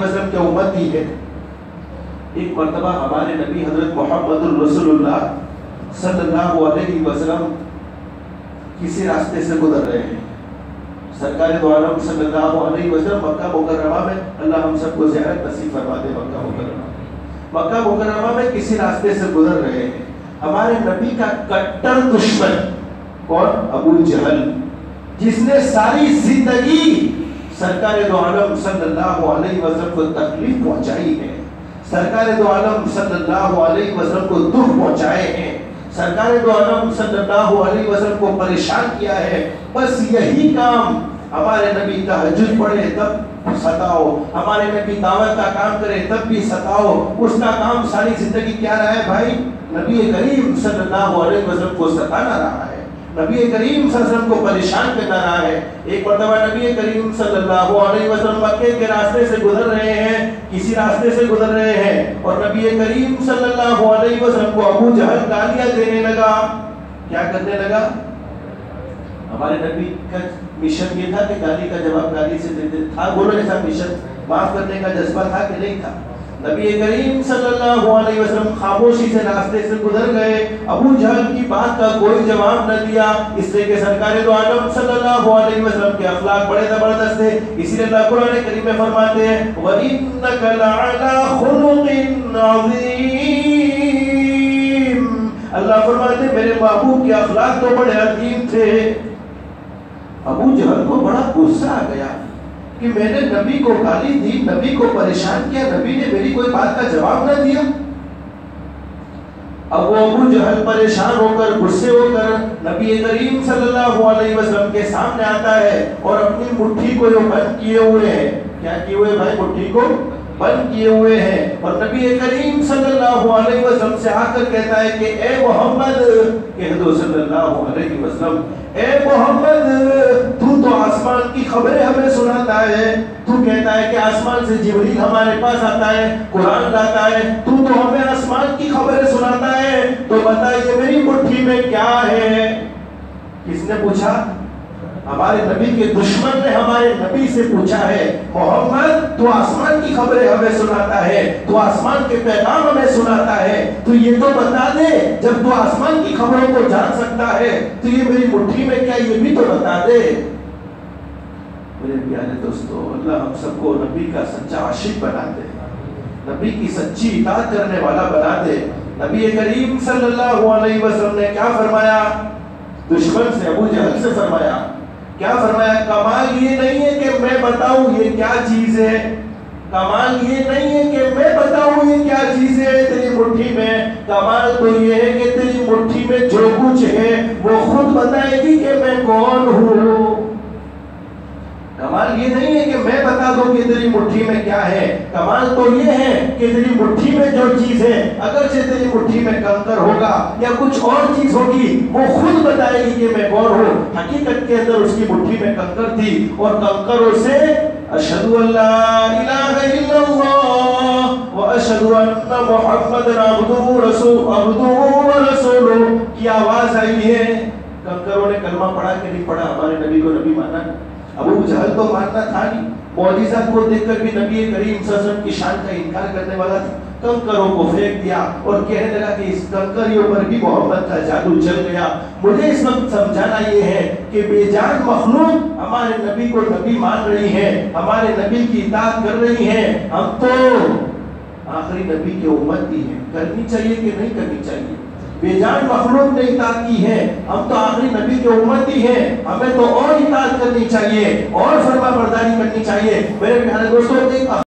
वसल्लम के उम्मती है। एक मर्तबा हमारे नबी हजरत मोहम्मद रसूलुल्लाह सल्लल्लाहु अलैहि वसल्लम किसी रास्ते से गुजर रहे हैं। सरकार दो आलम सल्लल्लाहु अलैहि वसल्लम मक्का मुकर्रमा में, अल्लाह हम सबको ज़ियारत नसीब फरमा दे। मक्का मुकर्रमा में किसी रास्ते से गुजर रहे हैं। हमारे नबी का कट्टर दुश्मन कौन? अबू जहल, जिसने सारी जिंदगी सरकार दो आलम सल्लल्लाहु अलैहि वसल्लम को तकलीफ पहुंचाई है, सरकार दो आलम सल्लल्लाहु अलैहि वसल्लम को दुख पहुंचाए हैं, सरकार दो आलम सल्लल्लाहु अलैहि वसल्लम को परेशान किया है। बस यही काम हमारे नबी तहज्जुद पढ़े तब सताओ, हमारे नबी दावत का काम करे तब भी सताओ। उसका काम सारी जिंदगी क्या रहा है भाई? नबी करीम सल्लल्लाहु अलैहि वसल्लम को सताना रहा है, नबी करीम सल्लल्लाहु अलैहि वसल्लम को परेशान करना रहा है। एक मर्तबा नबी करीम सल्लल्लाहु अलैहि वसल्लम मक्के के रास्ते से गुजर रहे हैं, किसी रास्ते से गुजर रहे हैं और नबी करीम सल्लल्लाहु अलैहि वसल्लम को अबू जहल गालियां देने लगा। क्या करने लगा? हमारे नबी का मिशन ये था कि गाली का जवाब गाली से देते था। बोलो, ऐसा मिशन माफ करने का जज्बा था कि नहीं था? नबी करीम सल्लल्लाहु अलैहि वसल्लम खामोशी से रास्ते से गुजर गए। अबू जहल की बात का कोई जवाब न दिया, इसलिए कि सरकार दो आलम सल्लल्लाहु अलैहि वसल्लम के अखलाक बड़े जबरदस्त थे। इसीलिए अल्लाह कुरान करीम में फरमाते हैं, व इन्नका लअला खुलुकिन अज़ीम। अल्लाह फरमाते मेरे महबूब के अखलाक तो बड़े अजीम थे। अबू जहल को बड़ा गुस्सा आ गया कि मैंने नबी को गाली दी, नबी को परेशान किया, नबी ने मेरी कोई बात का जवाब न दिया। अब वो अबू जहल परेशान होकर, गुस्से होकर नबी करीम सल्लल्लाहु अलैहि वसल्लम के सामने आता है और अपनी मुट्ठी को जो बंद किए हुए हैं, क्या किए हुए भाई? मुट्ठी को बंद किए हुए हैं और नबी करीम सल्लल्लाहु अलैहि वसल्लम से आकर कहता है कि ए मोहम्मद, कह दो सल्लल्लाहु अलैहि वसल्लम, ए मोहम्मद, तू तो आसमान की खबरें हमें सुनाता है, तू कहता है कि आसमान से जिब्रील हमारे पास आता है, कुरान लाता है, तू तो हमें आसमान की खबरें सुनाता है, तो बता ये मेरी मुट्ठी में क्या है? किसने पूछा? हमारे नबी के दुश्मन ने हमारे नबी से पूछा है, मोहम्मद तू आसमान की खबरें हमें सुनाता है, तू आसमान के पैगाम हमें सुनाता है, तो ये तो बता दे, जब तू आसमान की खबरों को जान सकता है तो ये मेरी मुट्ठी में क्या, ये भी तो बता दे। मेरे प्यारे दोस्तों, अल्लाह हम सबको नबी का सच्चा आशिक बना दे, नबी की सच्ची इताअत करने वाला बना दे। नबी करीम सल्लल्लाहु अलैहि वसल्लम ने क्या फरमाया? दुश्मन से, अबू जहल से फरमाया, क्या फरमाया? कमाल ये नहीं है कि मैं बताऊं ये क्या चीज है, कमाल ये नहीं है कि मैं बताऊं ये क्या चीज है तेरी मुट्ठी में, कमाल तो ये है कि तेरी मुट्ठी में जो कुछ है वो खुद बताएगी कि मैं कौन हूं। कमाल ये नहीं है कि मैं बता दूं कि तेरी मुट्ठी में क्या है, कमाल तो ये है कि तेरी मुट्ठी में जो चीज है, अगर से तेरी मुट्ठी में कंकर होगा या कुछ और चीज होगी, वो खुद बताएगी कि मैं कौन हूं। हकीकत के अंदर उसकी मुट्ठी में कंकर थी और कंकरों से अशहदु अल्ला इलाहा इल्लल्लाह व अशहदु अन्ना मुहम्मदन अब्दुहु व रसूलुहु की आवाज आई है। कंकरों ने कलमा पढ़ा कि नहीं पढ़ा? हमारे नबी को नबी माना? अबू जहल तो मानना था नहीं, मौजिज़ा को देखकर भी नबी करीम सल्लल्लाहु अलैहि वसल्लम की शान का इनकार करने वाला था। कंकरों को फेंक दिया और कहने लगा कि इस कंकरियों पर भी मोहम्मद का जादू चल गया। मुझे इस वक्त समझाना ये है कि बेजान मखलूक हमारे नबी को नबी मान रही है, हमारे नबी की इताअत कर रही है। हम तो आखिरी नबी के उम्मती हैं, करनी चाहिए कि नहीं करनी चाहिए? बेजान मखलूक ने इताअत की है, हम तो आखिरी नबी के उम्मती हैं, हमें तो और इताअत करनी चाहिए और फरमाबरदारी करनी चाहिए। मेरे प्यारे दोस्तों, एक